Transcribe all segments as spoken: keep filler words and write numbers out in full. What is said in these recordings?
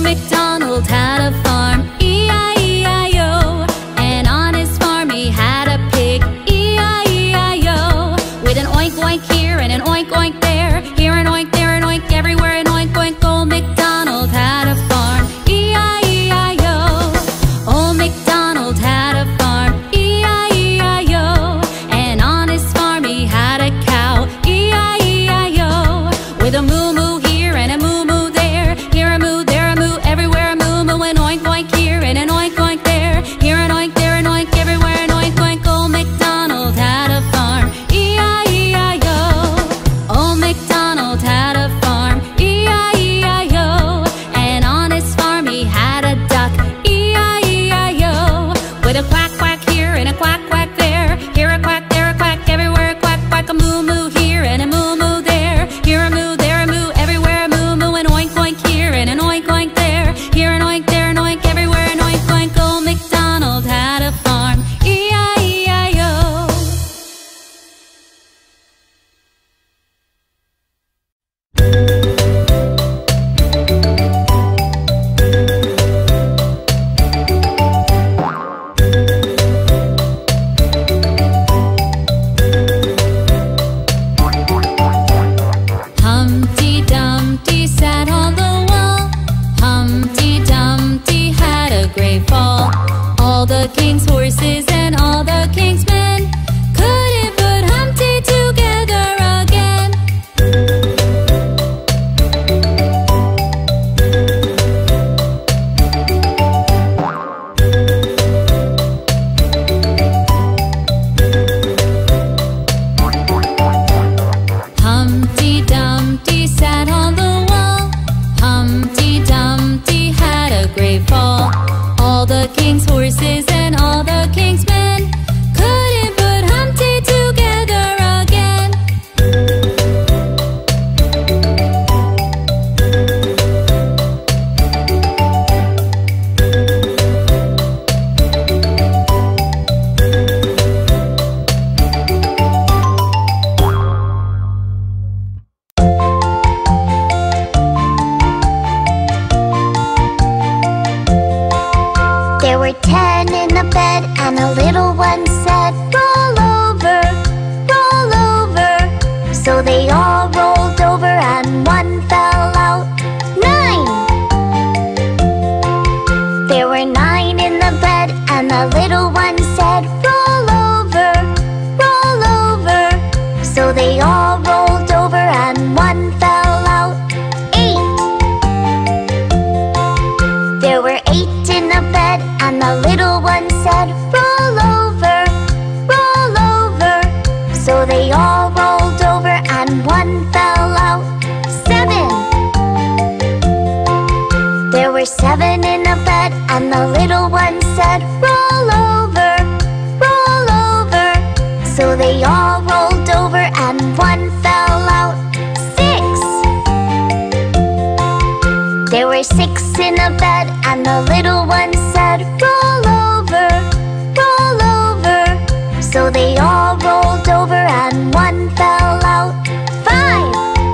MacDonald had a farm, E I E I O. And on his farm he had a pig, E I E I O. With an oink oink here and an oink oink there, here an oink, there an oink, everywhere an oink oink. Old MacDonald had a farm, E I E I O. Old MacDonald had a farm, E I E I O. And on his farm he had a cow, E I E I O. With a moo moo here and a moo moo there, here a moo, there a moo, everywhere a moo moo. An oink oink here and an oink oink there, here an oink, there an oink, everywhere an oink oink. Old MacDonald had a farm, E I E I O. Old MacDonald had a farm, E I E I O. And on his farm he had a duck, E I E I O. With a quack quack here and a quack quack there, here a quack, there a quack, everywhere a quack quack. A moo moo here and a moo moo there, here a moo, there a moo, everywhere a moo moo. An oink oink here and an oink oink there, here an oink, there an oink, everywhere an oink oink. Old MacDonald had a farm, E I E I O. Humpty Dumpty sat on the wall. Humpty Dumpty had a great fall. All the king's horses and all the king's men couldn't put Humpty together again. Humpty Dumpty sat on the wall. Humpty Dumpty had a great fall. All the king's horses and all the king's men couldn't put Humpty together again. There were ten in a bed, and a little one said, "Roll over, roll over." So they all rolled over, and one fell out. Nine! There were nine in the bed, and the little one said, "Roll over, roll over." So they all rolled over, and one fell out. Eight! There were eight in the bed, and the little one said, "Roll over, roll over." So they all rolled over, and one fell out. Seven! There were seven in a bed, and the little one said, "Roll over, roll over." So they all rolled over, and one fell out. Six! There were six in a bed, and the little one said, "Roll over, roll over." So they all rolled over, and one fell out. Five!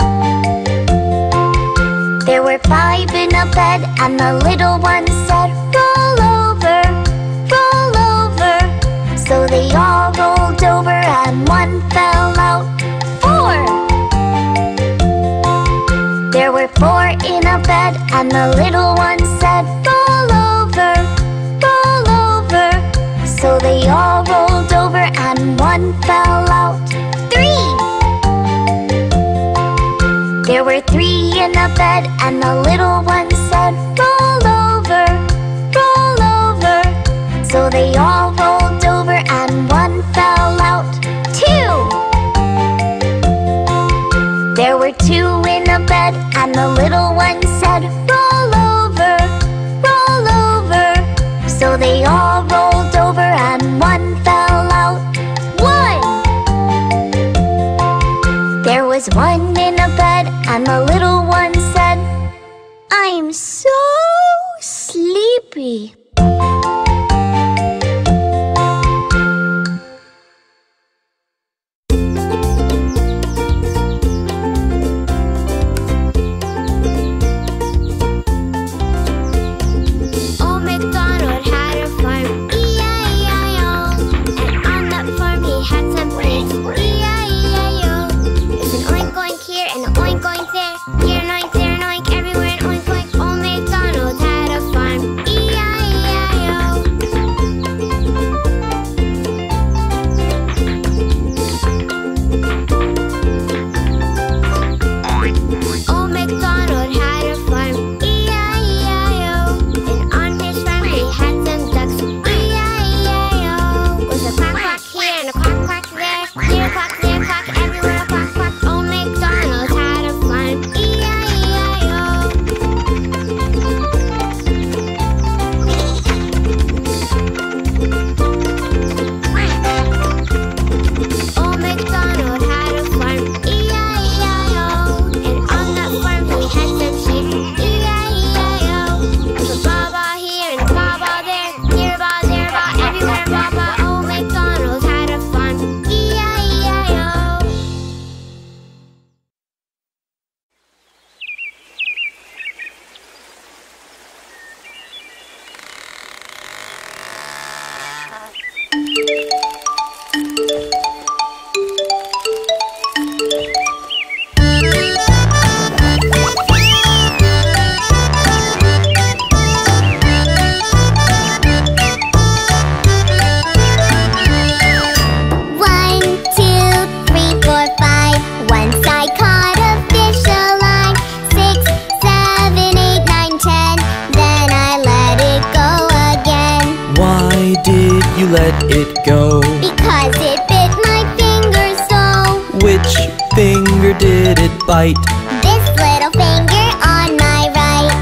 There were five in a bed, and the little one said, "Roll over, roll over." So they all rolled over, and one fell out. Four! There were four in a bed, and the little one said, "Roll over, roll over." So they all rolled over, and one fell out. Three! There were three in a bed, and the little one said, "Roll over, roll over." So they all rolled over, and one fell out. Two! There were two in a bed, and the little one said, "Roll over, roll over." So they all rolled over, and one fell out. One! There was one in a bed, and the little one said, "I'm so sleepy." let it go? Because it bit my finger so. Which finger did it bite? This little finger on my right.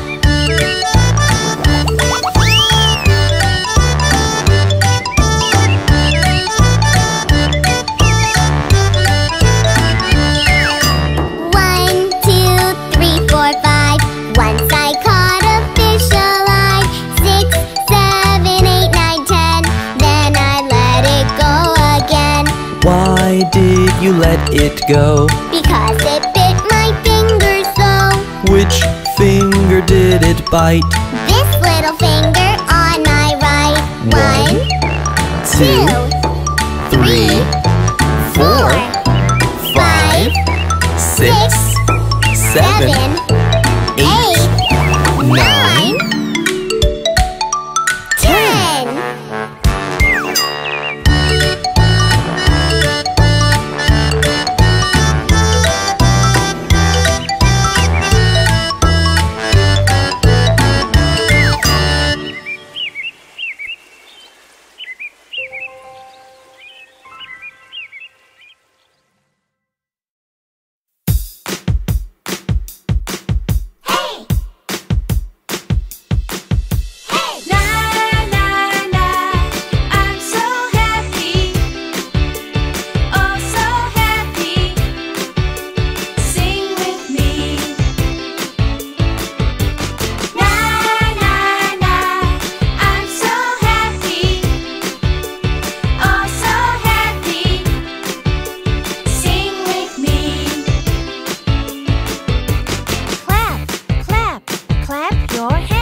One, two, three, four, five. Once I caught a fish alive. Six, seven, eight, nine, ten. Then I let it go again. Why did you let it go? Because it bit my finger so. Which finger did it bite? This little finger on my right. One, two, three, four, five, Six, seven, seven, eight, eight, nine, ten. Clap, clap, clap your hands.